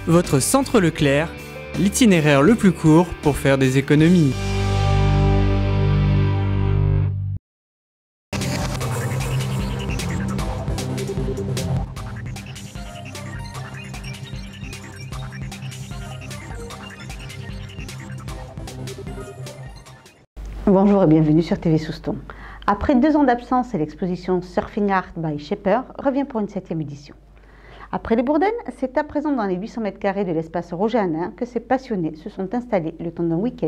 Votre centre Leclerc, l'itinéraire le plus court pour faire des économies. Bonjour et bienvenue sur TV Souston. Après 2 ans d'absence, l'exposition Surfing Art by Shaper revient pour une 7e édition. Après les Bourdaines, c'est à présent dans les 800 m² de l'espace Roger Hanin que ces passionnés se sont installés le temps d'un week-end.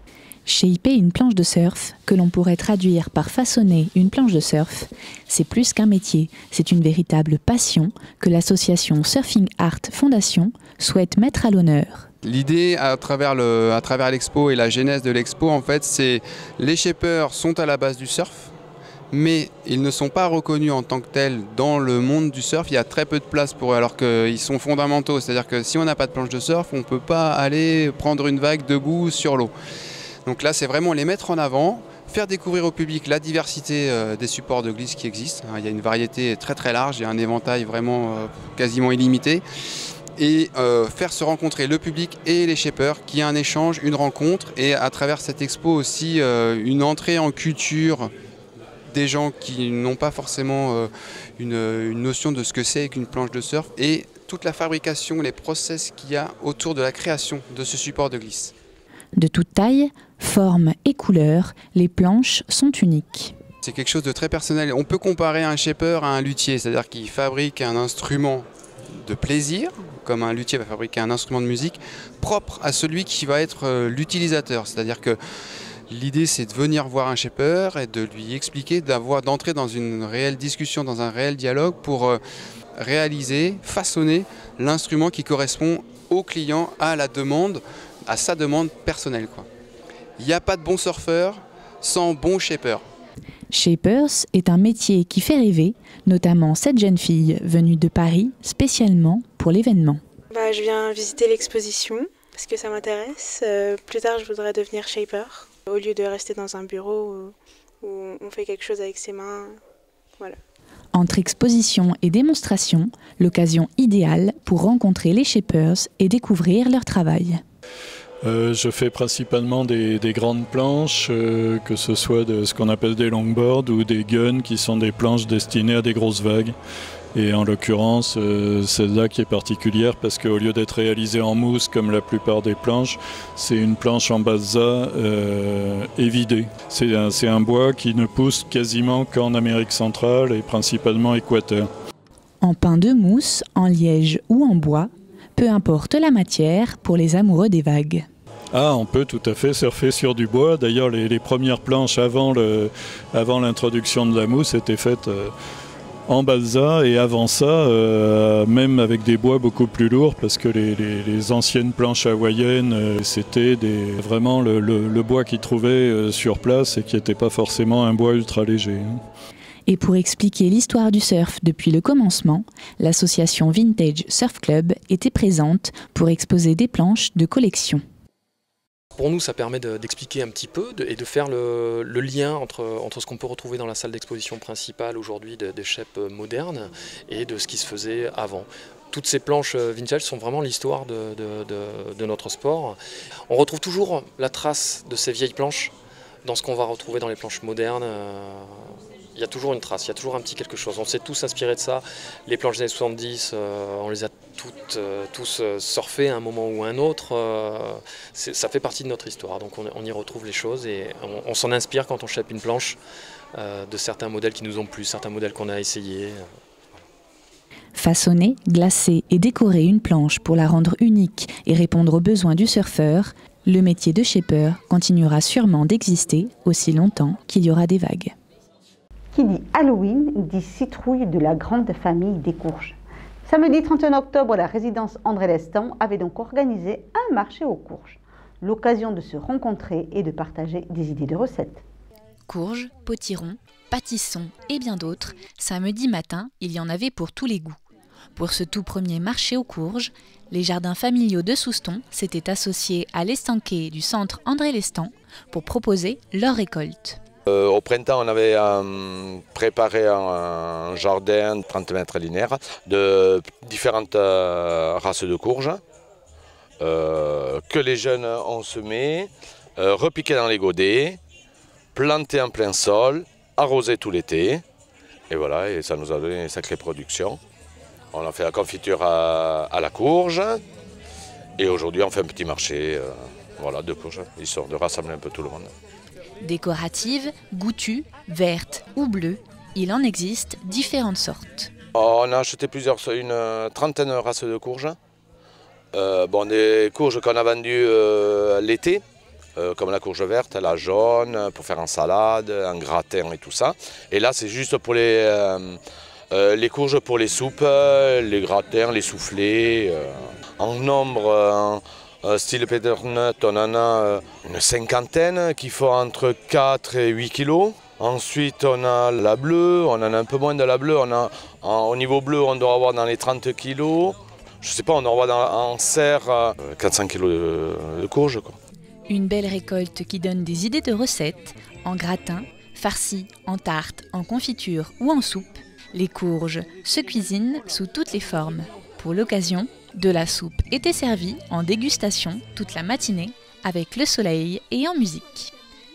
Shaper une planche de surf, que l'on pourrait traduire par façonner une planche de surf, c'est plus qu'un métier, c'est une véritable passion que l'association Surfing Art Fondation souhaite mettre à l'honneur. L'idée à travers l'expo et la genèse de l'expo, en fait, c'est les shapers sont à la base du surf, mais ils ne sont pas reconnus en tant que tels dans le monde du surf. Il y a très peu de place pour eux, alors qu'ils sont fondamentaux. C'est-à-dire que si on n'a pas de planche de surf, on ne peut pas aller prendre une vague debout sur l'eau. Donc là, c'est vraiment les mettre en avant, faire découvrir au public la diversité des supports de glisse qui existent. Il y a une variété très très large, il y a un éventail vraiment quasiment illimité. Et faire se rencontrer le public et les shapers, qu'il y ait un échange, une rencontre, et à travers cette expo aussi une entrée en culture des gens qui n'ont pas forcément une notion de ce que c'est qu'une planche de surf, et toute la fabrication, les process qu'il y a autour de la création de ce support de glisse. De toute taille, forme et couleur, les planches sont uniques. C'est quelque chose de très personnel. On peut comparer un shaper à un luthier, c'est-à-dire qu'il fabrique un instrument de plaisir, comme un luthier va fabriquer un instrument de musique, propre à celui qui va être l'utilisateur. C'est-à-dire que l'idée, c'est de venir voir un shaper et de lui expliquer, d'entrer dans une réelle discussion, dans un réel dialogue pour réaliser, façonner l'instrument qui correspond au client, à la demande, à sa demande personnelle, quoi. Il n'y a pas de bon surfeur sans bon shaper. Shapers est un métier qui fait rêver, notamment cette jeune fille venue de Paris spécialement pour l'événement. Je viens visiter l'exposition parce que ça m'intéresse. Plus tard, je voudrais devenir shaper au lieu de rester dans un bureau où on fait quelque chose avec ses mains. Voilà. Entre exposition et démonstration, l'occasion idéale pour rencontrer les shapers et découvrir leur travail. Je fais principalement des grandes planches, que ce soit de ce qu'on appelle des longboards ou des guns qui sont des planches destinées à des grosses vagues. Et en l'occurrence, celle-là qui est particulière parce qu'au lieu d'être réalisée en mousse comme la plupart des planches, c'est une planche en balsa évidée. C'est un bois qui ne pousse quasiment qu'en Amérique centrale et principalement Équateur. En pain de mousse, en liège ou en bois, peu importe la matière pour les amoureux des vagues. Ah, on peut tout à fait surfer sur du bois. D'ailleurs, les premières planches avant l'introduction de la mousse étaient faites en balsa, et avant ça, même avec des bois beaucoup plus lourds, parce que les anciennes planches hawaïennes, c'était vraiment le bois qu'ils trouvaient sur place et qui n'était pas forcément un bois ultra léger. Et pour expliquer l'histoire du surf depuis le commencement, l'association Vintage Surf Club était présente pour exposer des planches de collection. Pour nous, ça permet d'expliquer un petit peu et de faire le lien entre ce qu'on peut retrouver dans la salle d'exposition principale aujourd'hui des shapes modernes et de ce qui se faisait avant. Toutes ces planches vintage sont vraiment l'histoire de notre sport. On retrouve toujours la trace de ces vieilles planches dans ce qu'on va retrouver dans les planches modernes. Il y a toujours une trace, il y a toujours un petit quelque chose. On s'est tous inspirés de ça. Les planches des années 70, on les a tous surfées à un moment ou à un autre. Ça fait partie de notre histoire, donc on y retrouve les choses et on s'en inspire quand on shape une planche de certains modèles qui nous ont plu, certains modèles qu'on a essayés. Façonner, glacer et décorer une planche pour la rendre unique et répondre aux besoins du surfeur, le métier de shaper continuera sûrement d'exister aussi longtemps qu'il y aura des vagues. Qui dit Halloween dit citrouille de la grande famille des courges. Samedi 31 octobre, la résidence André Lestan avait donc organisé un marché aux courges. L'occasion de se rencontrer et de partager des idées de recettes. Courges, potirons, pâtissons et bien d'autres, samedi matin, il y en avait pour tous les goûts. Pour ce tout premier marché aux courges, les jardins familiaux de Souston s'étaient associés à l'estanquet du centre André Lestan pour proposer leur récolte. Au printemps, on avait préparé un jardin de 30 mètres linéaires de différentes races de courges. que les jeunes ont semé, repiqué dans les godets, planté en plein sol, arrosé tout l'été. Et voilà, et ça nous a donné une sacrée production. On a fait la confiture à la courge. Et aujourd'hui, on fait un petit marché voilà, de courges, histoire de rassembler un peu tout le monde. Décoratives, goûtues, vertes ou bleues, il en existe différentes sortes. On a acheté une trentaine de races de courges. Des courges qu'on a vendues l'été, comme la courge verte, la jaune, pour faire en salade, en gratin et tout ça. Et là, c'est juste pour les courges pour les soupes, les gratins, les soufflés. En nombre, style Petternut, on en a une cinquantaine qui font entre 4 et 8 kilos. Ensuite, on a la bleue, on en a un peu moins de la bleue. Au niveau bleu, on doit avoir dans les 30 kilos. Je sais pas, on doit avoir en serre 400 kilos de courges, quoi. Une belle récolte qui donne des idées de recettes, en gratin, farci, en tarte, en confiture ou en soupe. Les courges se cuisinent sous toutes les formes. Pour l'occasion, de la soupe était servie en dégustation toute la matinée avec le soleil et en musique.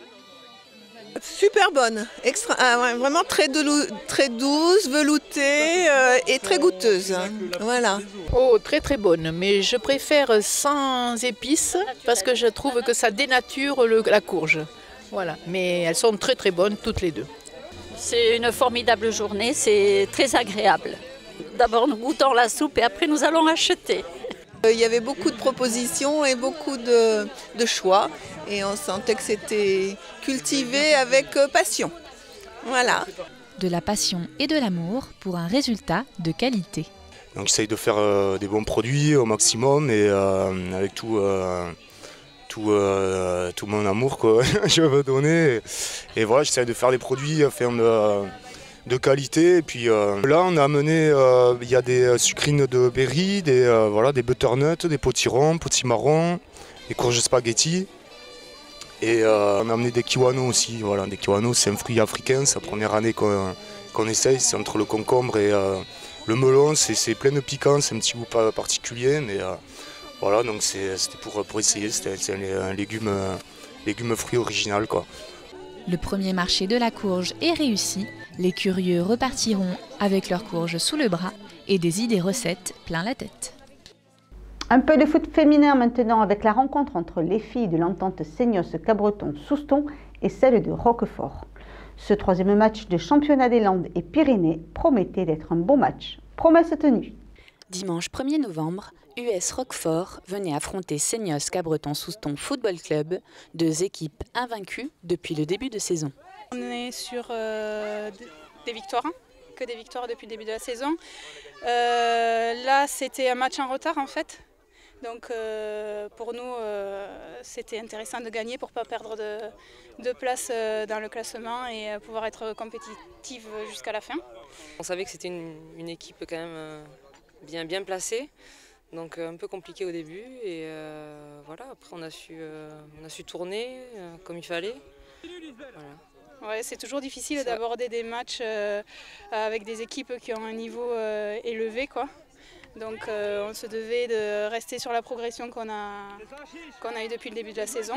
Super bonne, vraiment très douce, veloutée et très goûteuse. Voilà. Oh, très très bonne, mais je préfère sans épices parce que je trouve que ça dénature la courge. Voilà, mais elles sont très très bonnes toutes les deux. C'est une formidable journée, c'est très agréable. D'abord nous goûtons la soupe et après nous allons acheter. Il y avait beaucoup de propositions et beaucoup de choix et on sentait que c'était cultivé avec passion. Voilà. De la passion et de l'amour pour un résultat de qualité. Donc j'essaye de faire des bons produits au maximum et avec tout mon amour que je veux donner. Et voilà, j'essaye de faire des produits de qualité. Et puis là, on a amené, il y a des sucrines de berry, des butternuts, des potirons, potimarrons, des courges spaghetti. Et on a amené des kiwanos aussi. Voilà, des kiwanos, c'est un fruit africain, c'est la première année qu'on essaye. C'est entre le concombre et le melon, c'est plein de piquants, c'est un petit goût particulier. Mais voilà, donc c'était pour essayer, c'est un légume fruit original, quoi. Le premier marché de la courge est réussi. Les curieux repartiront avec leurs courges sous le bras et des idées recettes plein la tête. Un peu de foot féminin maintenant avec la rencontre entre les filles de l'entente Seignos-Cabreton-Souston et celles de Roquefort. Ce troisième match de championnat des Landes et Pyrénées promettait d'être un bon match. Promesse tenue. Dimanche 1er novembre, US Roquefort venait affronter Seignos-Cabreton-Souston Football Club, deux équipes invaincues depuis le début de saison. On est sur des victoires, que des victoires depuis le début de la saison. Là, c'était un match en retard en fait. Donc pour nous, c'était intéressant de gagner pour ne pas perdre de place dans le classement et pouvoir être compétitive jusqu'à la fin. On savait que c'était une équipe quand même bien placée, donc un peu compliqué au début. Et voilà, après on a su tourner comme il fallait. Voilà. Ouais, c'est toujours difficile d'aborder des matchs avec des équipes qui ont un niveau élevé, quoi. Donc on se devait de rester sur la progression qu'on a eu depuis le début de la saison.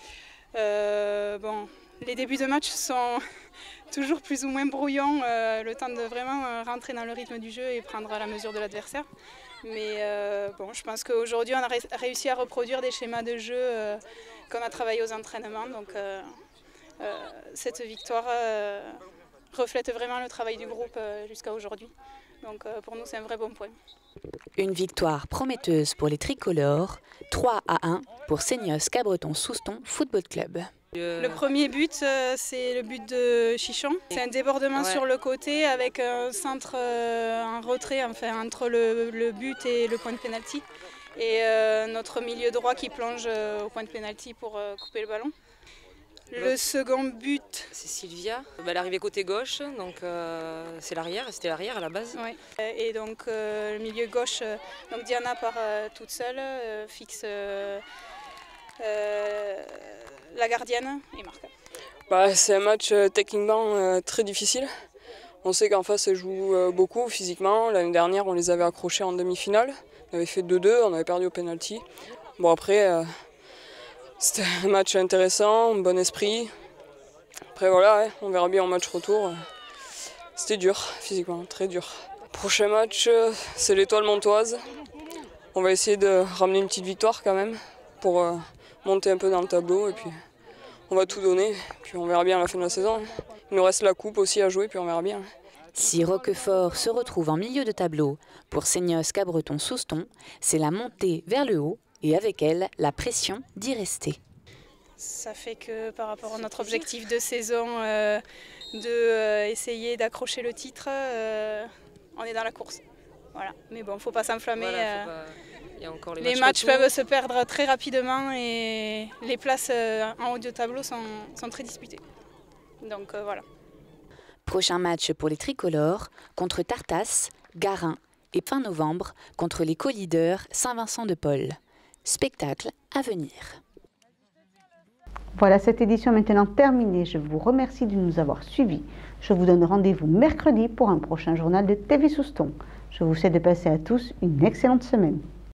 Les débuts de match sont toujours plus ou moins brouillons, le temps de vraiment rentrer dans le rythme du jeu et prendre la mesure de l'adversaire. Mais je pense qu'aujourd'hui on a réussi à reproduire des schémas de jeu qu'on a travaillé aux entraînements. Donc cette victoire reflète vraiment le travail du groupe jusqu'à aujourd'hui. Donc pour nous c'est un vrai bon point. Une victoire prometteuse pour les tricolores, 3-1 pour Seignos-Cabreton-Souston Football Club. Le premier but, c'est le but de Chichon. C'est un débordement sur le côté avec un centre en retrait entre le but et le point de pénalty. Et notre milieu droit qui plonge au point de pénalty pour couper le ballon. Le second but, c'est Sylvia. Elle arrivait côté gauche, donc c'est l'arrière, c'était l'arrière à la base. Oui. Et donc le milieu gauche, donc Diana part toute seule, fixe la gardienne et marque. C'est un match techniquement très difficile. On sait qu'en face elles jouent beaucoup physiquement. L'année dernière on les avait accrochés en demi-finale. On avait fait 2-2, on avait perdu au penalty. Bon après, c'était un match intéressant, bon esprit. Après voilà, ouais, on verra bien en match retour. C'était dur, physiquement, très dur. Prochain match, c'est l'Étoile Montoise. On va essayer de ramener une petite victoire quand même pour monter un peu dans le tableau et puis on va tout donner. Puis on verra bien à la fin de la saison. Il nous reste la coupe aussi à jouer puis on verra bien. Si Roquefort se retrouve en milieu de tableau, pour Seignos Cabreton-Souston, c'est la montée vers le haut et avec elle la pression d'y rester. Ça fait que par rapport à notre objectif de saison, essayer d'accrocher le titre, on est dans la course. Voilà. Mais bon, il ne faut pas s'enflammer. Voilà, il y a encore les matchs peuvent se perdre très rapidement et les places en haut de tableau sont très disputées. Donc voilà. Prochain match pour les tricolores contre Tartas, Garin et fin novembre contre les co-leaders Saint-Vincent-de-Paul. Spectacle à venir. Voilà, cette édition est maintenant terminée. Je vous remercie de nous avoir suivis. Je vous donne rendez-vous mercredi pour un prochain journal de TV Souston. Je vous souhaite de passer à tous une excellente semaine.